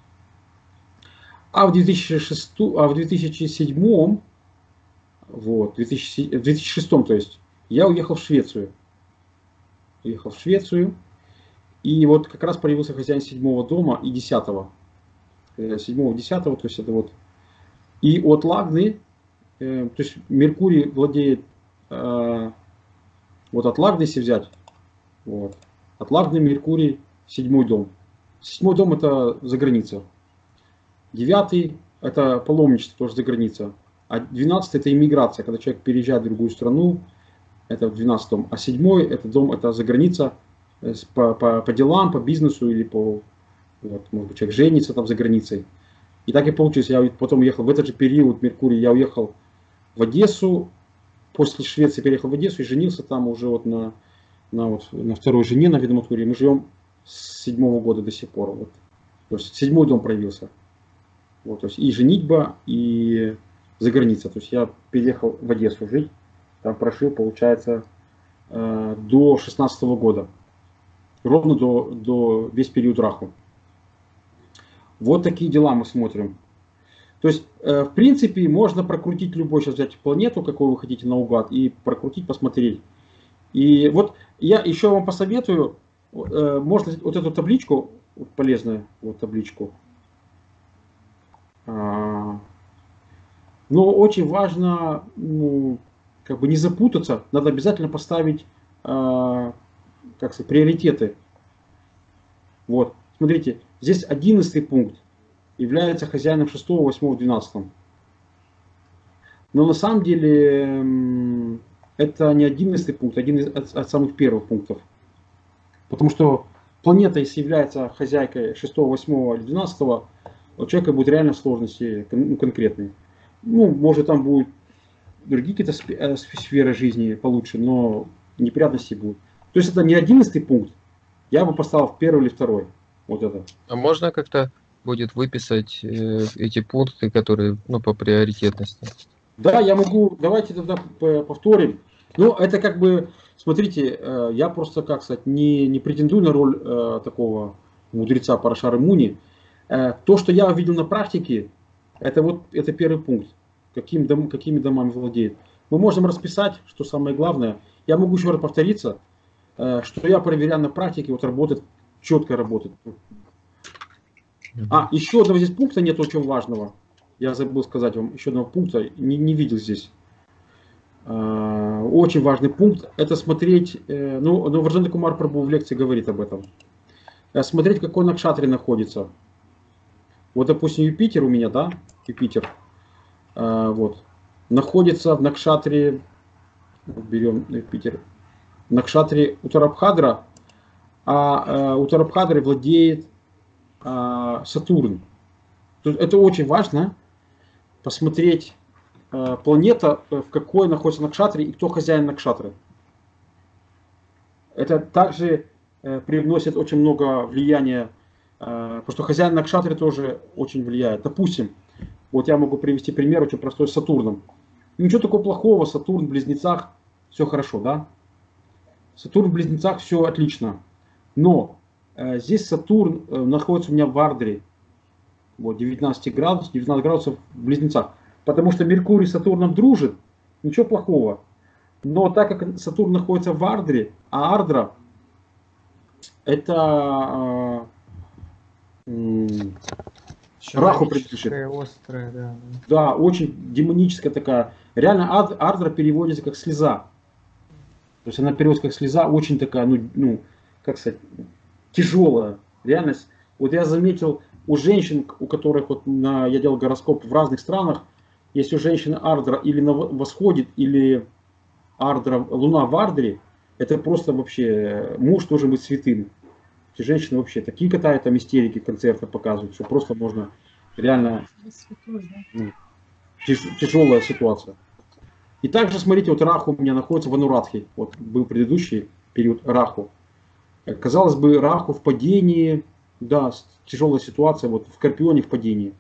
А в две тысячи шестом, а в две тысячи седьмом, вот, в две тысячи шестом, то есть, я уехал в Швецию. Уехал в Швецию, и вот как раз появился хозяин седьмого дома и десятого. Седьмого, десятого, то есть это вот. И от Лагны, э, то есть Меркурий владеет, э, вот от Лагны, если взять, вот, от Лагны Меркурий седьмой дом. Седьмой дом это за граница. Девятый это паломничество, тоже за граница. А двенадцатый это иммиграция, когда человек переезжает в другую страну, это в двенадцатом. А седьмой это дом, это за граница по, по, по делам, по бизнесу или по, вот, может быть, человек женится там за границей. И так и получилось, я потом уехал в этот же период Меркурий, я уехал в Одессу, после Швеции переехал в Одессу и женился там уже вот на, на, вот, на второй жене, на Ведоматуре. Мы живем с седьмого года до сих пор. Вот. То есть седьмой дом проявился. Вот, то есть и женитьба, и за границей. То есть я переехал в Одессу жить, там прожил, получается, до шестнадцатого года. Ровно до, до весь период Раху. Вот такие дела мы смотрим. То есть, э, в принципе, можно прокрутить любой, сейчас взять планету, какую вы хотите наугад, и прокрутить, посмотреть. И вот я еще вам посоветую, э, можно вот эту табличку, вот полезную вот табличку. А, но очень важно, ну, как бы не запутаться, надо обязательно поставить, а, как сказать, приоритеты. Вот, смотрите, здесь одиннадцатый пункт является хозяином шестого, восьмого, двенадцатого. Но на самом деле это не одиннадцатый пункт, один из от, от самых первых пунктов. Потому что планета, если является хозяйкой шестого, восьмого или двенадцатого, у человека будут реально сложности ну, конкретные. Ну, может, там будут другие какие-то сферы жизни получше, но неприятности будут. То есть это не одиннадцатый пункт, я бы поставил в первый или второй. Вот это. А можно как-то будет выписать э, эти пункты, которые, ну, по приоритетности? Да, я могу, давайте тогда повторим. Ну, это как бы, смотрите, я просто, как сказать, не, не претендую на роль э, такого мудреца Парашара Муни. Э, то, что я увидел на практике, это вот это первый пункт. Каким дом, какими домами владеет. Мы можем расписать, что самое главное. Я могу еще раз повториться, э, что я проверяю на практике, вот работает, четко работает. А, еще одного здесь пункта нет очень важного. Я забыл сказать вам еще одного пункта, не, не видел здесь. Э, очень важный пункт, это смотреть, э, ну, ну Варджендра Кумар Прабху в лекции говорит об этом. Э, смотреть, какой накшатре находится. Вот, допустим, Юпитер у меня, да, Юпитер. Э, вот, находится в накшатре, берем Юпитер, в накшатре Уттарабхадра, а э, Уттарабхадрой владеет э, Сатурн. Это очень важно, посмотреть э, планета, в какой находится накшатре и кто хозяин накшатры. Это также э, привносит очень много влияния, э, потому что хозяин накшатры тоже очень влияет. Допустим, вот я могу привести пример очень простой с Сатурном. Ничего такого плохого, Сатурн в Близнецах, все хорошо, да? Сатурн в Близнецах, все отлично. Но э, здесь Сатурн э, находится у меня в Ардре. Вот, девятнадцать градусов, девятнадцать градусов в Близнецах. Потому что Меркурий с Сатурном дружит, ничего плохого. Но так как Сатурн находится в Ардре, а Ардра это э, Раху принадлежит. Острая, да. Да, очень демоническая такая. Реально Ардра переводится как слеза. То есть она переводится как слеза, очень такая, ну, ну как сказать, тяжелая. Реальность. Вот я заметил, у женщин, у которых вот на, я делал гороскоп в разных странах, если у женщины Ардра или на восходит, или Ардра, Луна в Ардре, это просто вообще, муж должен быть святым. Эти женщины вообще такие катают, там истерики, концерты показывают, что просто можно реально ну, тяж, тяжелая ситуация. И также, смотрите, вот Раху у меня находится в Анурадхе. Вот был предыдущий период Раху. Казалось бы, Раху в падении, да, тяжелая ситуация, вот в Скорпионе в падении.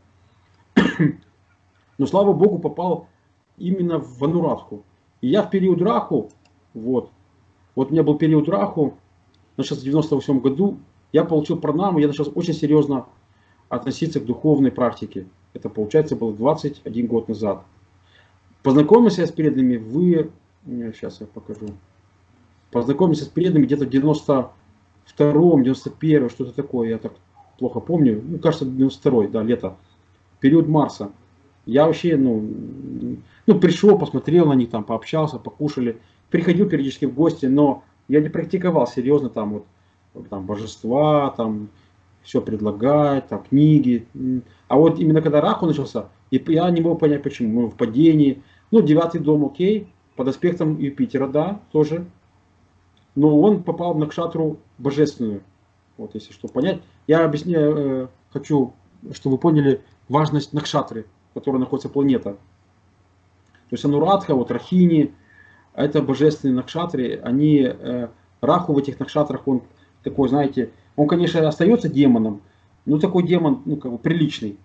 Но, слава Богу, попал именно в Анурадху. И я в период Раху, вот, вот у меня был период Раху, начался в девяносто восьмом году, я получил пранаму, я начал очень серьезно относиться к духовной практике. Это, получается, было двадцать один год назад. Познакомился я с преданными, вы, сейчас я покажу, познакомился с преданными где-то в девяносто втором, девяносто первом, что-то такое, я так плохо помню, ну, кажется, девяносто второй, да, лето, период Марса. Я вообще, ну, ну, пришел, посмотрел на них, там, пообщался, покушали, приходил периодически в гости, но я не практиковал серьезно там вот, там, божества, там, все предлагать, там, книги. А вот именно когда Раху начался, и я не мог понять, почему. Мы в падении. Ну, девятый дом, окей, под аспектом Юпитера, да, тоже. Но он попал в накшатру божественную. Вот, если что понять. Я объясняю, э, хочу, чтобы вы поняли важность накшатры, в которой находится планета. То есть Анурадха, вот Рахини, это божественные накшатры, они, э, Раху в этих накшатрах, он такой, знаете, он, конечно, остается демоном, но такой демон, ну, как бы приличный.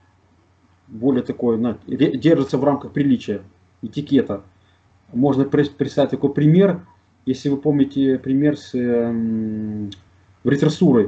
Более такой, на, держится в рамках приличия, этикета. Можно представить такой пример, если вы помните пример с э, Вритрасурой.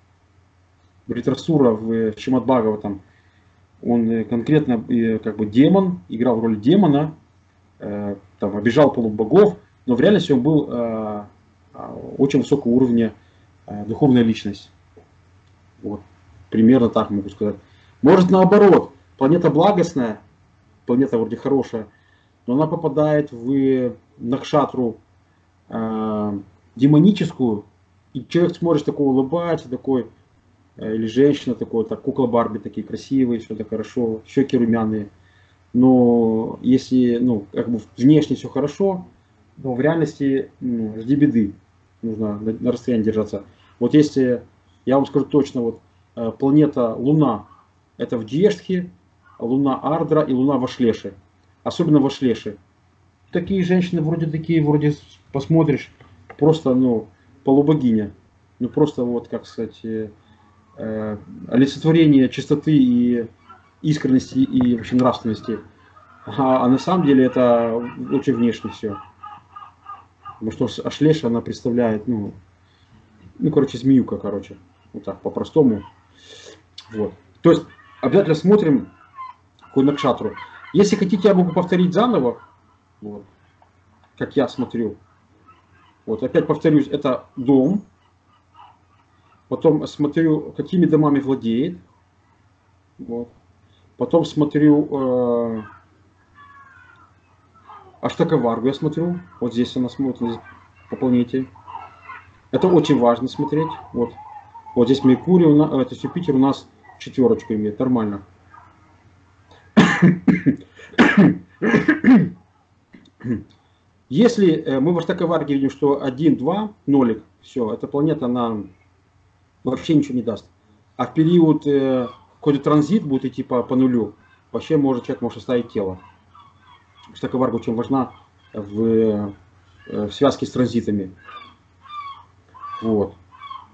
Вритрасура в Шримад Бхагаватам. Он конкретно э, как бы демон, играл в роли демона, э, там, обижал полубогов, но в реальности он был э, очень высокого уровня э, духовная личность. Вот. Примерно так могу сказать. Может наоборот, планета благостная, планета вроде хорошая, но она попадает в накшатру э, демоническую, и человек смотрит такой улыбается, такой, э, или женщина такой, так, кукла Барби такие красивые, все так хорошо, щеки румяные. Но если, ну, как бы внешне все хорошо, но в реальности, ну, жди беды, нужно на, на расстоянии держаться. Вот если, я вам скажу точно, вот э, планета Луна, это в Дьештхе, Луна Ардра и Луна в Ашлеше. Особенно в Ашлеше. Такие женщины вроде такие, вроде посмотришь, просто, ну, полубогиня. Ну, просто вот, как сказать, э, э, олицетворение чистоты и искренности и вообще нравственности. А, а на самом деле это очень внешне все. Потому что Ашлеша, она представляет, ну, ну, короче, змеюка, короче. Вот так, по-простому. Вот. То есть, обязательно смотрим какую накшатру. Если хотите, я могу повторить заново, вот, как я смотрю. Вот, опять повторюсь, это дом. Потом смотрю, какими домами владеет. Вот. Потом смотрю э, Аштакаваргу, я смотрю. Вот здесь она смотрит по планете. Это очень важно смотреть. Вот, вот здесь Меркурий, у нас, это Юпитер у нас четверочку имеет. Нормально. Если мы в Аштакаварге видим, что один, два, нолик, все, эта планета нам вообще ничего не даст. А в период э, какой-то транзит будет идти по, по нулю, вообще может, человек может оставить тело. Аштакаварга очень важна в, в связке с транзитами. Вот.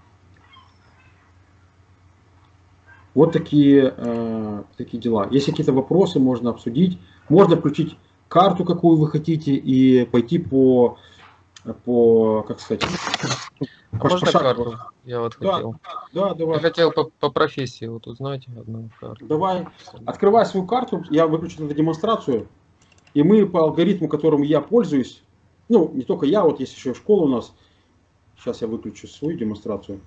Вот такие, э, такие дела. Если какие-то вопросы, можно обсудить. Можно включить карту, какую вы хотите, и пойти по, по как сказать, А по, можно по шагу. карту? Я вот Да, хотел. да, давай. Я хотел по, по профессии вот узнать одну карту. Давай. Открывай свою карту, я выключу эту демонстрацию, и мы по алгоритму, которым я пользуюсь, ну, не только я, вот есть еще школа у нас. Сейчас я выключу свою демонстрацию.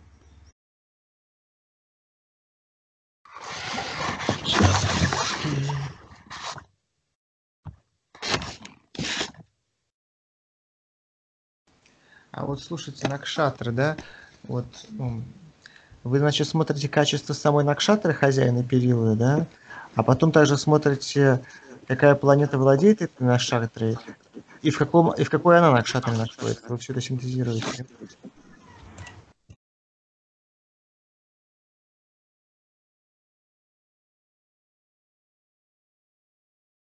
А вот слушайте, накшатры, да? Вот ну, вы, значит, смотрите качество самой накшатры, хозяина периода, да? А потом также смотрите, какая планета владеет этой накшатрой, и в каком, и в какой она накшатре находится. Вы все это синтезируете.